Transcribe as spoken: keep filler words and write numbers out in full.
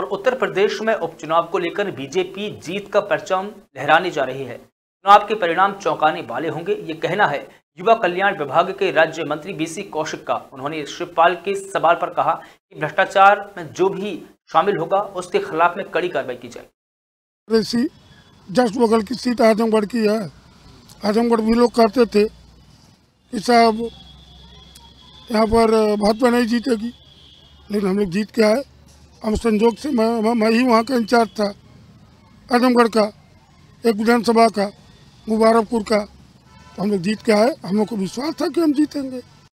और उत्तर प्रदेश में उपचुनाव को लेकर बीजेपी जीत का परचम लहराने जा रही है। चुनाव के परिणाम चौंकाने वाले होंगे, ये कहना है युवा कल्याण विभाग के राज्य मंत्री बीसी कौशिक का। उन्होंने शिवपाल के सवाल पर कहा कि भ्रष्टाचार में जो भी शामिल होगा उसके खिलाफ में कड़ी कार्रवाई की जाएगी। जस्ट बगल की सीट आजमगढ़ की है। आजमगढ़ भी लोग कहते थे कि साहब यहाँ पर भाजपा नहीं जीतेगी, लेकिन हम लोग जीत के आए। हम संजोग से मैं मैं ही वहाँ का इंचार्ज था, आजमगढ़ का, एक विधानसभा का, मुबारकपुर का। तो हम लोग जीत के आए। हम लोग को विश्वास था कि हम जीतेंगे।